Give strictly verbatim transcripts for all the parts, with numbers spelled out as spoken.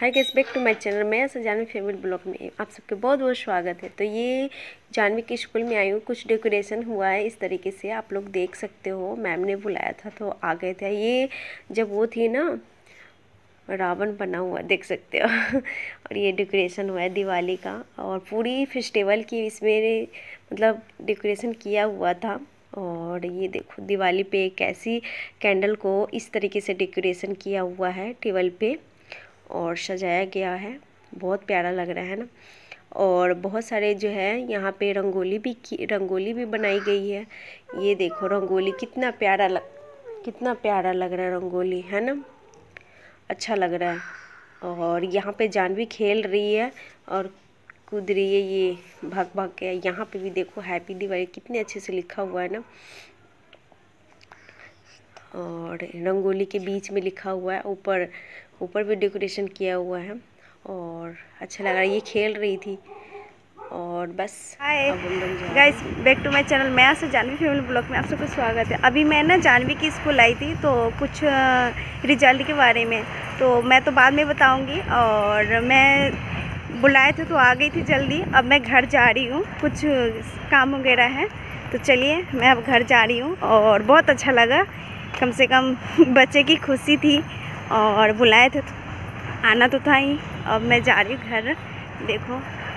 Hi guys back to my channel. मैं ऐसा Janvi favourite blog में आप सबके बहुत बहुत स्वागत है। तो ये जानवी के स्कूल में आई हूँ, कुछ डेकोरेशन हुआ है इस तरीके से, आप लोग देख सकते हो। मैम ने बुलाया था तो आ गए थे। ये जब वो थी ना, रावण बना हुआ देख सकते हो और ये डेकोरेशन हुआ है दिवाली का, और पूरी फेस्टिवल की इसमें मतलब डेकोरेशन किया हुआ था। और ये देखो दिवाली पे कैसी कैंडल को इस तरीके से डेकोरेशन किया हुआ है टेबल पे और सजाया गया है। बहुत प्यारा लग रहा है ना। और बहुत सारे जो है यहाँ पे रंगोली भी की रंगोली भी बनाई गई है। ये देखो रंगोली कितना प्यारा लग कितना प्यारा लग रहा है रंगोली, है ना। अच्छा लग रहा है। और यहाँ पे जानवी खेल रही है और कूद रही है, ये भाग भाग के। यहाँ पे भी देखो हैप्पी दिवाली कितने अच्छे से लिखा हुआ है ना। और रंगोली के बीच में लिखा हुआ है, ऊपर ऊपर भी डेकोरेशन किया हुआ है और अच्छा लग रहा है। ये खेल रही थी और बस। Hi guys, back to my channel. मैं से जानवी फैमिली ब्लॉग में आप सबका स्वागत है। अभी मैं ना जानवी की स्कूल आई थी तो कुछ रिजल्ट के बारे में तो मैं तो बाद में बताऊंगी। और मैं बुलाए थे तो आ गई थी जल्दी। अब मैं घर जा रही हूँ, कुछ काम वगैरह है तो चलिए मैं अब घर जा रही हूँ। और बहुत अच्छा लगा, कम से कम बच्चे की खुशी थी और बुलाए थे तो आना तो था ही। अब मैं जा रही हूँ घर, देखो।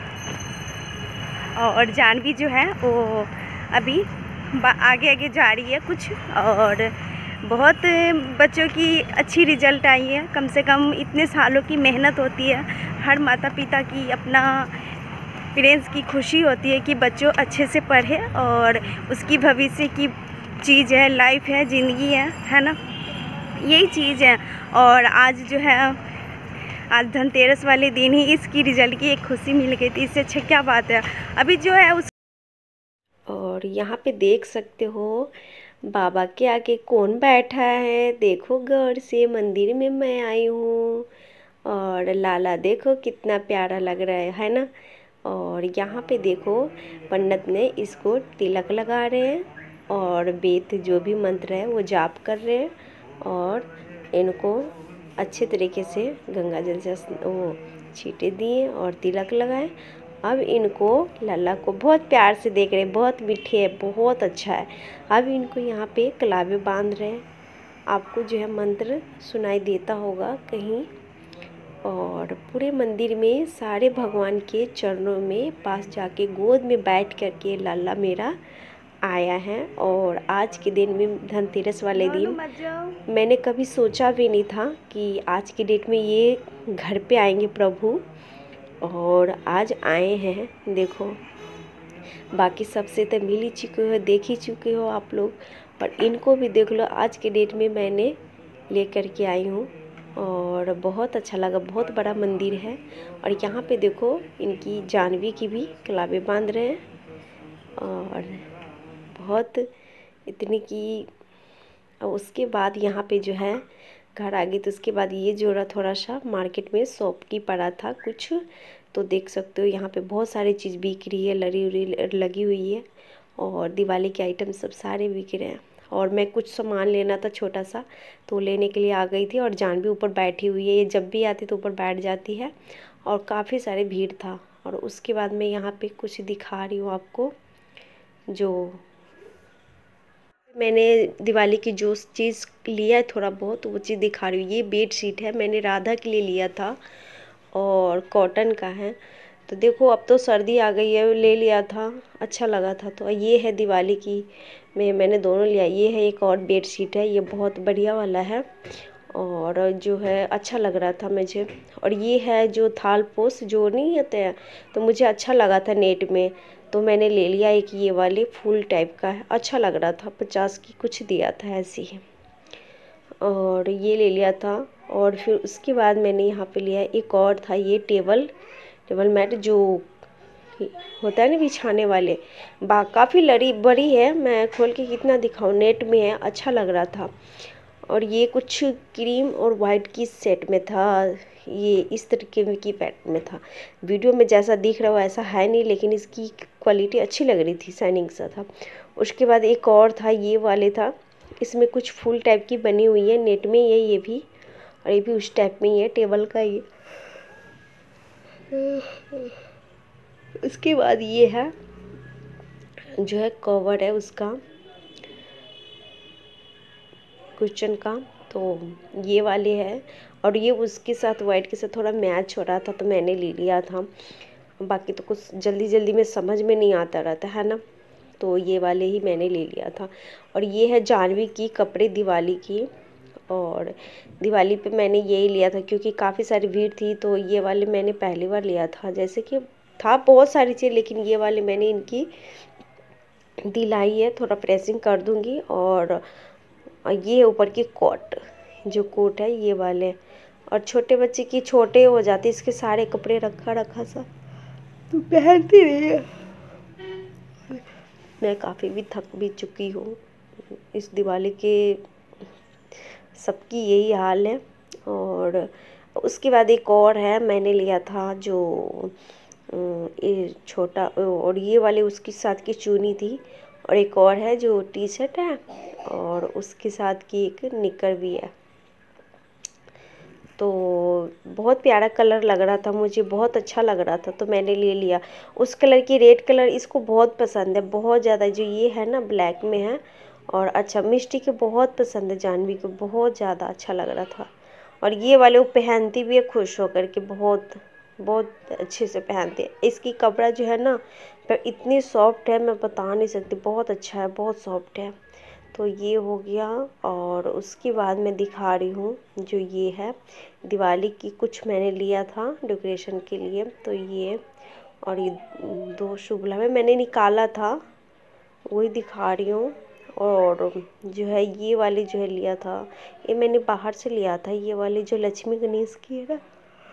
और जानवी जो है वो अभी आगे आगे जा रही है कुछ। और बहुत बच्चों की अच्छी रिजल्ट आई है। कम से कम इतने सालों की मेहनत होती है, हर माता पिता की अपना पेरेंट्स की खुशी होती है कि बच्चों अच्छे से पढ़े और उसकी भविष्य की चीज़ है, लाइफ है, ज़िंदगी है है ना, यही चीज़ है। और आज जो है, आज धनतेरस वाले दिन ही इसकी रिजल्ट की एक खुशी मिल गई थी। इससे अच्छा क्या बात है। अभी जो है उस और यहाँ पे देख सकते हो बाबा के आगे कौन बैठा है। देखो गौर से, मंदिर में मैं आई हूँ। और लाला देखो कितना प्यारा लग रहा है है ना। और यहाँ पे देखो पंडित ने इसको तिलक लगा रहे हैं और वेद जो भी मंत्र है वो जाप कर रहे हैं। और इनको अच्छे तरीके से गंगा जल से वो छींटे दिए और तिलक लगाए। अब इनको लल्ला को बहुत प्यार से देख रहे हैं, बहुत मीठे है, बहुत अच्छा है। अब इनको यहाँ पे कलावे बांध रहे हैं। आपको जो है मंत्र सुनाई देता होगा कहीं। और पूरे मंदिर में सारे भगवान के चरणों में पास जाके गोद में बैठ करके लल्ला मेरा आया है। और आज के दिन में, धनतेरस वाले दिन, मैंने कभी सोचा भी नहीं था कि आज की डेट में ये घर पे आएंगे प्रभु। और आज आए हैं। देखो बाकी सबसे तो मिल ही चुके हो, देख ही चुके हो आप लोग, और इनको भी देख लो। आज के डेट में मैंने लेकर के आई हूँ और बहुत अच्छा लगा। बहुत बड़ा मंदिर है। और यहाँ पे देखो इनकी जानवी की भी कलावे बांध रहे हैं। और बहुत इतनी की उसके बाद यहाँ पे जो है घर आ गई। तो उसके बाद ये जोड़ा थोड़ा सा मार्केट में शॉप की पड़ा था कुछ, तो देख सकते हो यहाँ पे बहुत सारी चीज़ बिक रही है, लड़ी उड़ी लगी हुई है और दिवाली के आइटम सब सारे बिक रहे हैं। और मैं कुछ सामान लेना था छोटा सा, तो लेने के लिए आ गई थी। और जानवी ऊपर बैठी हुई है, ये जब भी आती तो ऊपर बैठ जाती है। और काफ़ी सारे भीड़ था। और उसके बाद मैं यहाँ पे कुछ दिखा रही हूँ आपको, जो मैंने दिवाली की जो चीज़ लिया है थोड़ा बहुत, वो चीज़ दिखा रही हूँ। ये बेड शीट है, मैंने राधा के लिए लिया था और कॉटन का है। तो देखो अब तो सर्दी आ गई है, ले लिया था, अच्छा लगा था। तो ये है दिवाली की में मैंने दोनों लिया। ये है एक और बेड शीट है, ये बहुत बढ़िया वाला है और जो है अच्छा लग रहा था मुझे। और ये है जो थाल पोस जो नहीं होते हैं, तो मुझे अच्छा लगा था नेट में, तो मैंने ले लिया। एक ये वाले फूल टाइप का है, अच्छा लग रहा था। पचास की कुछ दिया था ऐसे ही, और ये ले लिया था। और फिर उसके बाद मैंने यहाँ पे लिया एक और था, ये टेबल टेबल मैट जो होता है ना बिछाने वाले, बा काफ़ी लड़ी बड़ी है। मैं खोल के कितना दिखाऊँ, नेट में है, अच्छा लग रहा था। और ये कुछ क्रीम और वाइट की सेट में था, ये इस तरीके की पैट में था। वीडियो में जैसा दिख रहा है वैसा है नहीं, लेकिन इसकी क्वालिटी अच्छी लग रही थी, शाइनिंग सा था। उसके बाद एक और था, ये वाले था, इसमें कुछ फूल टाइप की बनी हुई है, नेट में ये ये भी, और ये भी उस टाइप में ही है टेबल का। ये उसके बाद ये है जो है कवर है उसका क्वेश्चन का, तो ये वाले है। और ये उसके साथ वाइट के साथ थोड़ा मैच हो रहा था तो मैंने ले लिया था। बाकी तो कुछ जल्दी जल्दी में समझ में नहीं आता रहता है ना, तो ये वाले ही मैंने ले लिया था। और ये है जानवी की कपड़े दिवाली की, और दिवाली पे मैंने यही लिया था क्योंकि काफ़ी सारी भीड़ थी, तो ये वाले मैंने पहली बार लिया था। जैसे कि था बहुत सारी चीज़, लेकिन ये वाले मैंने इनकी दिलाई है, थोड़ा प्रेसिंग कर दूंगी। और ये ऊपर की कोट, जो कोट है ये वाले, और छोटे बच्चे की छोटे हो जाते इसके सारे कपड़े रखा रखा सा तो पहनती नहीं है। मैं काफ़ी भी थक भी चुकी हूँ इस दिवाली के, सबकी यही हाल है। और उसके बाद एक और है मैंने लिया था जो ये छोटा, और ये वाले उसके साथ की चुनी थी। और एक और है जो टी शर्ट है और उसके साथ की एक निकर भी है। तो बहुत प्यारा कलर लग रहा था मुझे, बहुत अच्छा लग रहा था तो मैंने ले लिया। उस कलर की रेड कलर इसको बहुत पसंद है, बहुत ज़्यादा। जो ये है ना ब्लैक में है, और अच्छा मिष्टी के बहुत पसंद है, जानवी को बहुत ज़्यादा अच्छा लग रहा था। और ये वाले वो पहनती भी है खुश होकर के, बहुत बहुत अच्छे से पहनते हैं। इसकी कपड़ा जो है ना पर इतनी सॉफ्ट है मैं बता नहीं सकती, बहुत अच्छा है, बहुत सॉफ्ट है। तो ये हो गया। और उसके बाद मैं दिखा रही हूँ जो ये है दिवाली की, कुछ मैंने लिया था डेकोरेशन के लिए। तो ये और ये दो शुभला में मैंने निकाला था, वही दिखा रही हूँ। और जो है ये वाली जो है लिया था, ये मैंने बाहर से लिया था। ये वाली जो लक्ष्मी गणेश की है ना,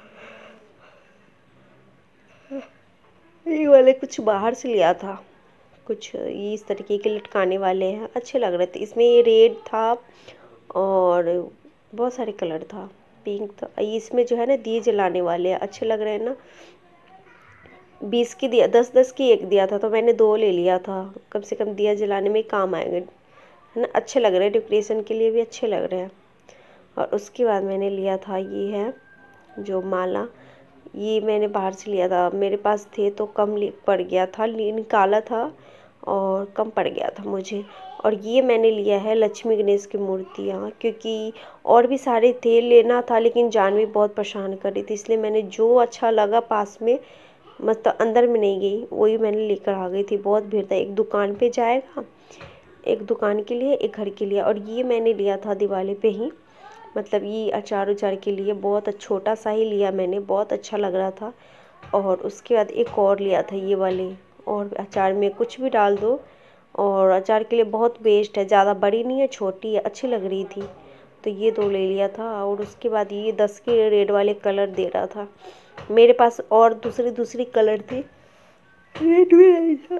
ये वाले कुछ बाहर से लिया था। कुछ ये इस तरीके के लटकाने वाले हैं, अच्छे लग रहे थे। इसमें ये रेड था और बहुत सारे कलर था, पिंक था। इसमें जो है ना दिए जलाने वाले हैं, अच्छे लग रहे हैं ना। बीस की दिया, दस दस की एक दिया था तो मैंने दो ले लिया था, कम से कम दिया जलाने में काम आएंगे, है ना। अच्छे लग रहे हैं, डेकोरेशन के लिए भी अच्छे लग रहे हैं। और उसके बाद मैंने लिया था ये है जो माला, ये मैंने बाहर से लिया था, मेरे पास थे तो कम पड़ गया था, निकाला था और कम पड़ गया था मुझे। और ये मैंने लिया है लक्ष्मी गणेश की मूर्तियाँ, क्योंकि और भी सारे थे लेना था लेकिन जानवी बहुत परेशान कर रही थी, इसलिए मैंने जो अच्छा लगा पास में, मतलब अंदर में नहीं गई, वही मैंने लेकर आ गई थी। बहुत भीड़ था, एक दुकान पे जाएगा, एक दुकान के लिए एक घर के लिए। और ये मैंने लिया था दिवाली पे ही, मतलब ये अचार उचार के लिए, बहुत छोटा सा ही लिया मैंने, बहुत अच्छा लग रहा था। और उसके बाद एक और लिया था ये वाले, और अचार में कुछ भी डाल दो और अचार के लिए बहुत बेस्ट है, ज़्यादा बड़ी नहीं है, छोटी है, अच्छी लग रही थी तो ये दो ले लिया था। और उसके बाद ये दस के रेड वाले कलर दे रहा था, मेरे पास और दूसरी दूसरी कलर थी, रेड में नहीं था,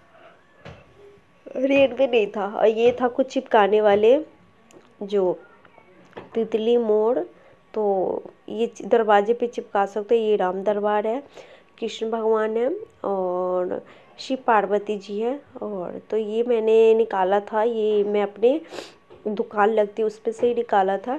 रेड में नहीं था। और ये था कुछ चिपकाने वाले जो तितली मोड़, तो ये दरवाजे पे चिपका सकते हैं। ये राम दरबार है, कृष्ण भगवान है और शिव पार्वती जी है। और तो ये मैंने निकाला था, ये मैं अपने दुकान लगती उस पे से ही निकाला था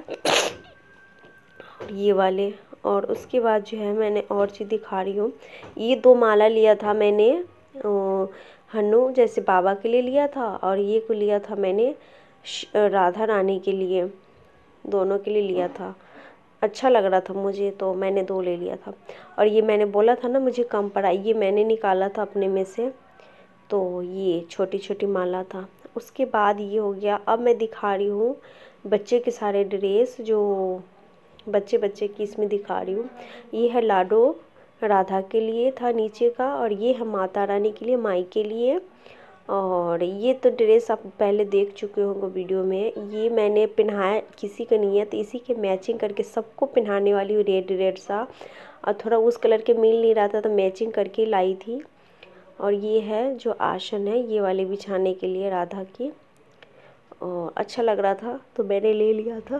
ये वाले। और उसके बाद जो है मैंने और चीज़ दिखा रही हूँ, ये दो माला लिया था मैंने हनु जैसे बाबा के लिए लिया था, और ये को लिया था मैंने राधा रानी के लिए, दोनों के लिए लिया था। अच्छा लग रहा था मुझे तो मैंने दो ले लिया था। और ये मैंने बोला था ना मुझे कम पड़ा, ये मैंने निकाला था अपने में से, तो ये छोटी छोटी माला था। उसके बाद ये हो गया। अब मैं दिखा रही हूँ बच्चे के सारे ड्रेस, जो बच्चे बच्चे की इसमें दिखा रही हूँ। ये है लाडो राधा के लिए था नीचे का, और ये है माता रानी के लिए, माई के लिए। और ये तो ड्रेस आप पहले देख चुके होंगे वीडियो में, ये मैंने पहनाया किसी का नहीं है तो इसी के मैचिंग करके सबको पहनाने वाली हूँ, रेड रेड सा, और थोड़ा उस कलर के मिल नहीं रहा था तो मैचिंग करके लाई थी। और ये है जो आसन है ये वाले बिछाने के लिए राधा की, और अच्छा लग रहा था तो मैंने ले लिया था।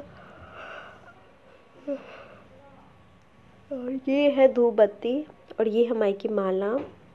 और ये है धूप बत्ती, और ये है माई की माला,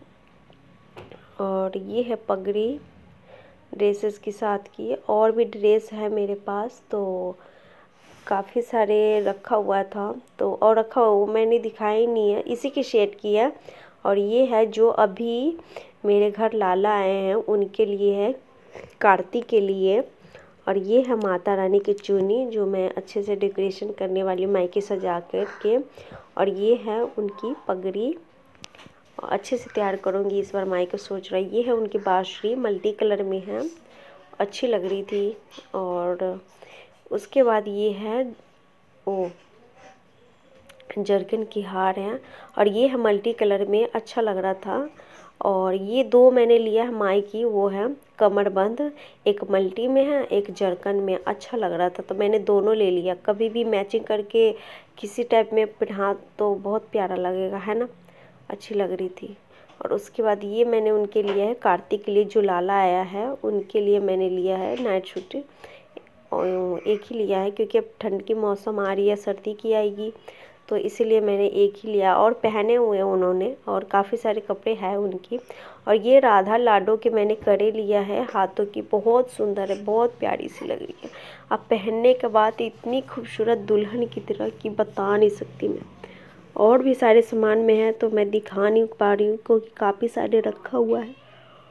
और ये है पगड़ी ड्रेसेस के साथ की। और भी ड्रेस है मेरे पास, तो काफ़ी सारे रखा हुआ था, तो और रखा हुआ वो मैंने दिखाया ही नहीं है, इसी की शेड की है। और ये है जो अभी मेरे घर लाला आए हैं उनके लिए है, कार्तिक के लिए। और ये है माता रानी की चुन्नी जो मैं अच्छे से डेकोरेशन करने वाली हूँ मायके सजा कर के। और ये है उनकी पगड़ी, अच्छे से तैयार करूँगी इस बार मायके सोच रहा है। ये है उनकी बांसुरी, मल्टी कलर में है, अच्छी लग रही थी। और उसके बाद ये है ओ जरकन की हार है, और ये है मल्टी कलर में, अच्छा लग रहा था। और ये दो मैंने लिया है माई की, वो है कमरबंद, एक मल्टी में है एक जरकन में, अच्छा लग रहा था तो मैंने दोनों ले लिया। कभी भी मैचिंग करके किसी टाइप में पहना तो बहुत प्यारा लगेगा, है ना, अच्छी लग रही थी। और उसके बाद ये मैंने उनके लिए है कार्तिक के लिए, जो लाला आया है उनके लिए मैंने लिया है नाइट सूट, और एक ही लिया है क्योंकि अब ठंड की मौसम आ रही है, सर्दी की आएगी, तो इसीलिए मैंने एक ही लिया। और पहने हुए हैं उन्होंने, और काफ़ी सारे कपड़े हैं उनकी। और ये राधा लाडो के मैंने करे लिया है हाथों की, बहुत सुंदर है, बहुत प्यारी सी लग रही है। अब पहनने के बाद इतनी खूबसूरत दुल्हन की तरह की बता नहीं सकती मैं। और भी सारे सामान में है तो मैं दिखा नहीं पा रही हूँ क्योंकि काफ़ी सारे रखा हुआ है।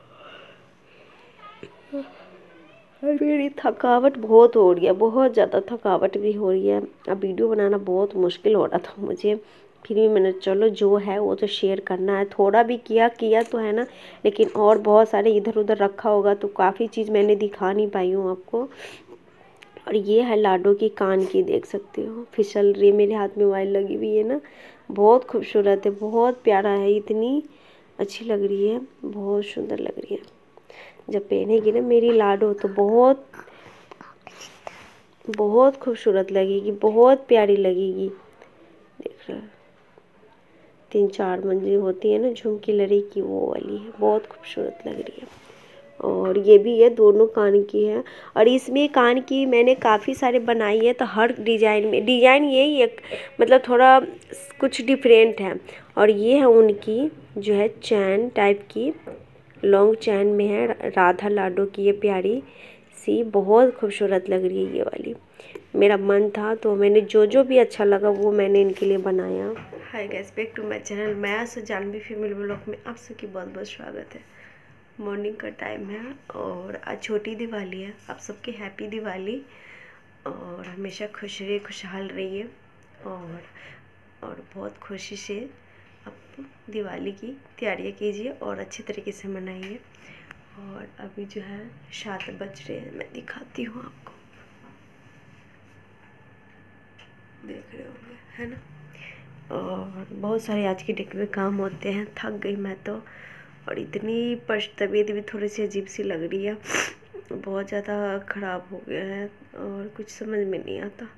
और मेरी थकावट बहुत हो रही है, बहुत ज़्यादा थकावट भी हो रही है। अब वीडियो बनाना बहुत मुश्किल हो रहा था मुझे, फिर भी मैंने चलो जो है वो तो शेयर करना है। थोड़ा भी किया किया तो है ना, लेकिन और बहुत सारे इधर उधर रखा होगा तो काफ़ी चीज़ मैंने दिखा नहीं पाई हूँ आपको। और ये है लाडो की कान की, देख सकते हो फिसल रही, मेरे हाथ में मोबाइल लगी हुई है ना, बहुत खूबसूरत है, बहुत प्यारा है, इतनी अच्छी लग रही है, बहुत सुंदर लग रही है। जब पहनेगी ना मेरी लाडो तो बहुत बहुत खूबसूरत लगेगी, बहुत प्यारी लगेगी। देख रहे हो, तीन चार मंजिल होती है ना झुमकी लड़ी की, वो वाली है, बहुत खूबसूरत लग रही है। और ये भी है, दोनों कान की है। और इसमें कान की मैंने काफ़ी सारे बनाई है, तो हर डिजाइन में डिजाइन यही एक मतलब थोड़ा कुछ डिफरेंट है। और ये है उनकी जो है चैन टाइप की, लॉन्ग चैन में है, राधा लाडो की, ये प्यारी सी बहुत खूबसूरत लग रही है ये वाली। मेरा मन था तो मैंने जो जो भी अच्छा लगा वो मैंने इनके लिए बनाया। Hi guys, back to my channel, मैं सो जानवी फीमेल ब्लॉग में आप सबकी बहुत बहुत स्वागत है। मॉर्निंग का टाइम है और आज छोटी दिवाली है, आप सबकी हैप्पी दिवाली, और हमेशा खुश रहिए, खुशहाल रहिए, और और बहुत खुशी से आप दिवाली की तैयारियां कीजिए और अच्छी तरीके से मनाइए। और अभी जो है सात बज रहे हैं, मैं दिखाती हूँ आपको, देख रहे होंगे है ना। और बहुत सारे आज की डेट में काम होते हैं, थक गई मैं तो, और इतनी पश तबीयत भी थोड़ी सी अजीब सी लग रही है, बहुत ज़्यादा ख़राब हो गया है और कुछ समझ में नहीं आता।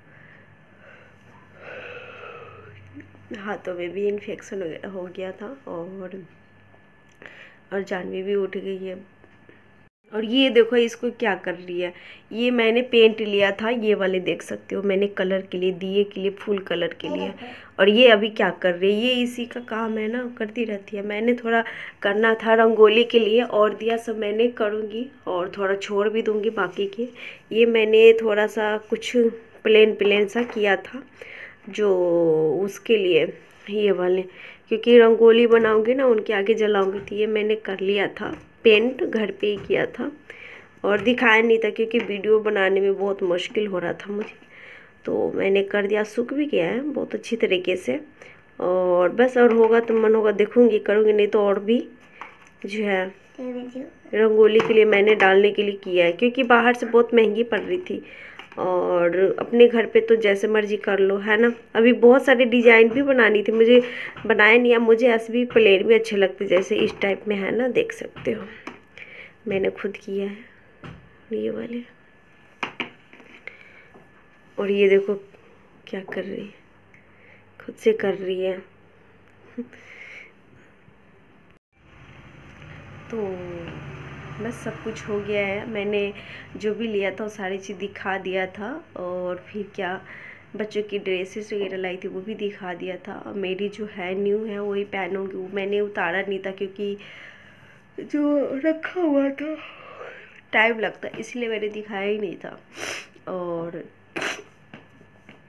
हाथों में भी इन्फेक्शन वगैरह हो गया था, और और जानवी भी उठ गई है। और ये देखो इसको क्या कर रही है, ये मैंने पेंट लिया था, ये वाले देख सकते हो, मैंने कलर के लिए, दिए के लिए, फुल कलर के लिए। और ये अभी क्या कर रही है, ये इसी का काम है ना, करती रहती है। मैंने थोड़ा करना था रंगोली के लिए, और दिया सब मैंने करूँगी, और थोड़ा छोड़ भी दूँगी बाकी के। ये मैंने थोड़ा सा कुछ प्लेन प्लेन सा किया था जो उसके लिए, ये वाले, क्योंकि रंगोली बनाऊंगी ना उनके आगे जलाऊंगी, तो ये मैंने कर लिया था, पेंट घर पे ही किया था और दिखाया नहीं था क्योंकि वीडियो बनाने में बहुत मुश्किल हो रहा था मुझे, तो मैंने कर दिया, सूख भी गया है बहुत अच्छी तरीके से। और बस और होगा तो मन होगा देखूंगी करूँगी, नहीं तो और भी जो है रंगोली के लिए मैंने डालने के लिए किया है, क्योंकि बाहर से बहुत महंगी पड़ रही थी, और अपने घर पे तो जैसे मर्जी कर लो, है ना। अभी बहुत सारे डिजाइन भी बनानी थी मुझे, बनाया नहीं है, मुझे ऐसे भी प्लेन भी अच्छे लगते जैसे इस टाइप में, है ना, देख सकते हो मैंने खुद किया है ये वाले। और ये देखो क्या कर रही है, खुद से कर रही है। तो बस सब कुछ हो गया है, मैंने जो भी लिया था वो सारी चीज़ दिखा दिया था, और फिर क्या बच्चों की ड्रेसेस वगैरह लाई थी वो भी दिखा दिया था। और मेरी जो है न्यू है वही पहनूंगी, वो मैंने उतारा नहीं था क्योंकि जो रखा हुआ था टाइम लगता, इसलिए मैंने दिखाया ही नहीं था। और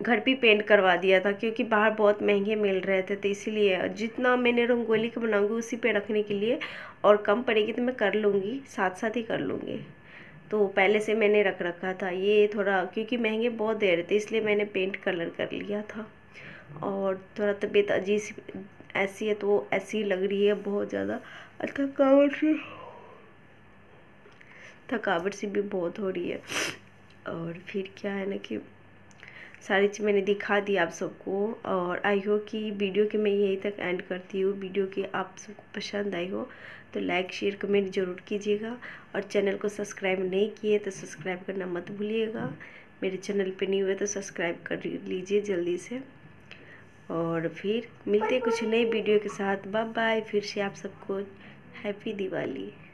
घर पे पेंट करवा दिया था, क्योंकि बाहर बहुत महंगे मिल रहे थे, तो इसीलिए जितना मैंने रंगोली का बनाऊंगी उसी पे रखने के लिए, और कम पड़ेगी तो मैं कर लूँगी, साथ साथ ही कर लूँगी। तो पहले से मैंने रख रखा था ये, थोड़ा क्योंकि महंगे बहुत दे रहे थे इसलिए मैंने पेंट कलर कर लिया था। और थोड़ा तबीयत अजीब सी ऐसी है तो ऐसी लग रही है बहुत ज़्यादा, थकावट से थकावट सी भी बहुत हो रही है। और फिर क्या है ना कि सारी चीज़ मैंने दिखा दी आप सबको, और आई हो कि वीडियो के मैं यहीं तक एंड करती हूँ। वीडियो की आप सबको पसंद आई हो तो लाइक शेयर कमेंट ज़रूर कीजिएगा, और चैनल को सब्सक्राइब नहीं किए तो सब्सक्राइब करना मत भूलिएगा। मेरे चैनल पे नहीं हुए तो सब्सक्राइब कर लीजिए जल्दी से। और फिर मिलते हैं कुछ नई वीडियो के साथ। Bye bye. फिर से आप सबको हैप्पी दिवाली।